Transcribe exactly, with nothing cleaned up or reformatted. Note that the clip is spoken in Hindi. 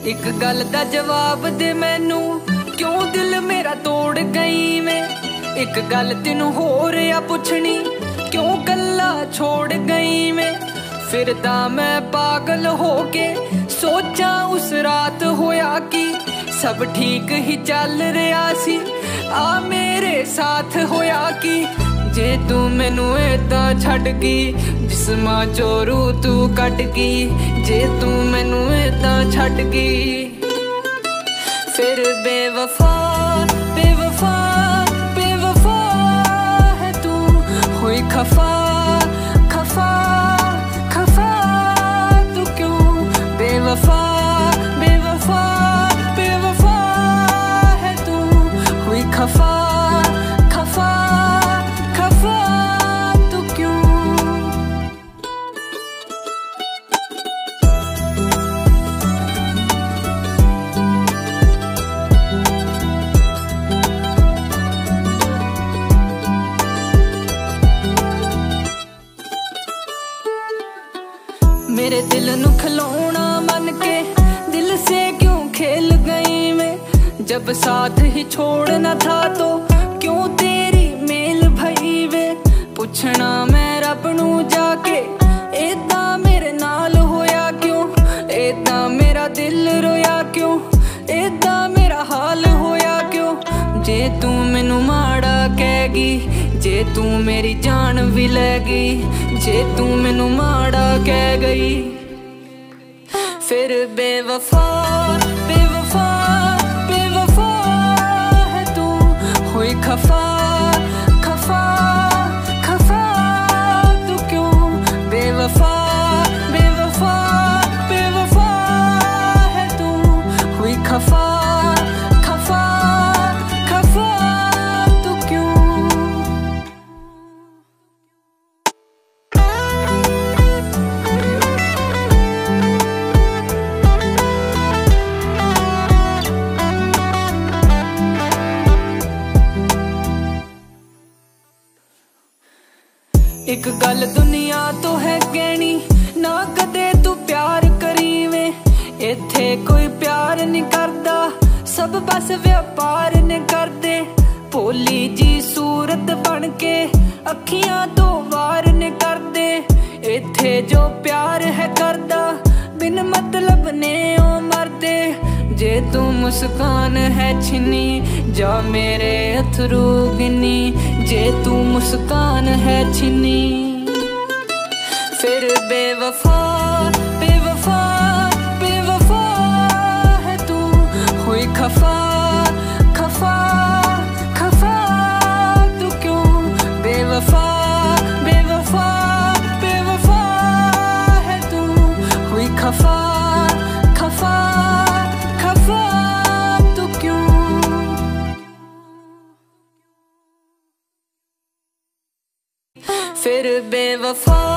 एक गल दा जवाब दे मैनू, क्यों दिल मेरा तोड़ गई मैं। एक गल तेनू होर आ पुछनी, क्यों गल्ला छोड़ गई मैं। फिर ता मैं पागल हो के सोचा उस रात होया कि सब ठीक ही चल रहा सी, आ मेरे साथ होया कि जे तू मैनू ऐदा छड़ गई, जिस्मां चों रूह तू कट गई। जे तू मैनू ऐदा छड़ गई, फिर बेवफा बेवफा बेवफा है तू, हुई खफा खफा खफा तू क्यों। बेवफा बेवफा बेवफा है तू, हुई खफा खफा खफा तू क्यों। मेरे दिल नू खिलौना मन के दिल से क्यों खेल गई मैं। जब साथ ही छोड़ना था तो क्यों तेरी मेल भई वे। पुछना मैं रब नू जाके, ऐदा मेरे नाल होया क्यों। ऐदा मेरा दिल रोया क्यों, ऐदा मेरा हाल होया क्यों। जे तू मैनू माड़ा कहगी, जे तू मेरी जान भी लैगी। जे तू मैनू माड़ा कह गई, फिर बेवफा बेवफा बेवफा है तू, हुई खफा खफा खफा तू क्यों। बेवफा बेवफा बेवफा है तू, हुई खफा खफा खफा तू क्यों। एक गल दुनिया तो है कहनी, ना कदे तू प्यार करी वे। इत्थे कोई प्यार नहीं करदा, सब बस व्यापार ने करदे। भोली जी सूरत बन के अखियां तो वार ने करदे। इत्थे जो प्यार है करदा, बिन मतलब ने ओ मरदे। जे तू मुस्कान है छिनी, जा मेरे अथरू गिनी। जे तू मुस्कान है छिनी, फिर बेवफा बेवफा बेवफा है तू, हुई खफा खफा खफा तू क्यों। बेवफा बेवफा बेवफा है तू, हुई खफा खफा खफा तू क्यों। फिर बेवफा